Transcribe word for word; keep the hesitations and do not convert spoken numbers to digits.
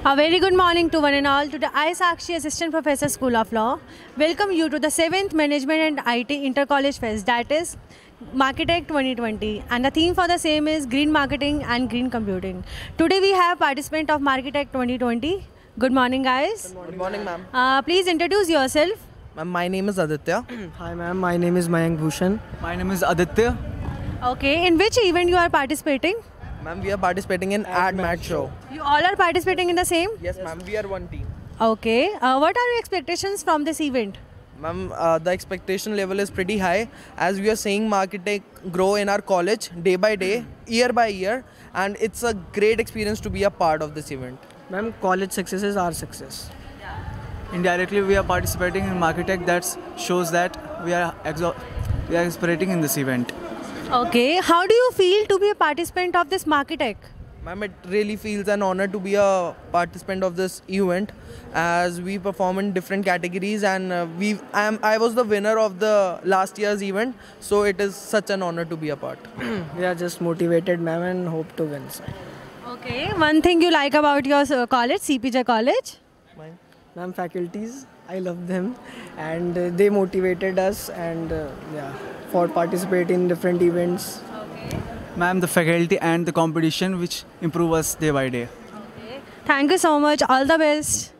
A very good morning to one and all to the 𝗘𝗃𝗁𝗍 Assistant Professor School of Law. Welcome you to the seventh Management and I T Inter-College Fest, that is Marketech twenty twenty, and the theme for the same is Green Marketing and Green Computing. Today we have participant of Marketech twenty twenty. Good morning, guys. Good morning, ma'am. Uh, please introduce yourself. Ma'am, my name is Aditya. Hi, ma'am. My name is Mayank Bhushan. My name is Aditya. Okay, in which event you are participating? Ma'am, we are participating in Ad Mat Show. You all are participating in the same? Yes, ma'am. We are one team. Okay. Uh, what are your expectations from this event? Ma'am, uh, the expectation level is pretty high as we are seeing Marketech grow in our college day by day, year by year, and it's a great experience to be a part of this event. Ma'am, college success is our success. Indirectly, we are participating in Marketech. That shows that we are exo we are aspirating in this event. Okay. How do you feel to be a participant of this Marketech? Ma'am, it really feels an honor to be a participant of this event as we perform in different categories, and uh, we I am I was the winner of the last year's event, so it is such an honor to be a part. We are just motivated, ma'am, and hope to win. Okay. One thing you like about your uh, college, C P J college? Ma'am, faculties, I love them, and uh, they motivated us, and uh, yeah, for participating in different events. Okay. Ma'am, the faculty and the competition which improve us day by day. Okay. Thank you so much. All the best.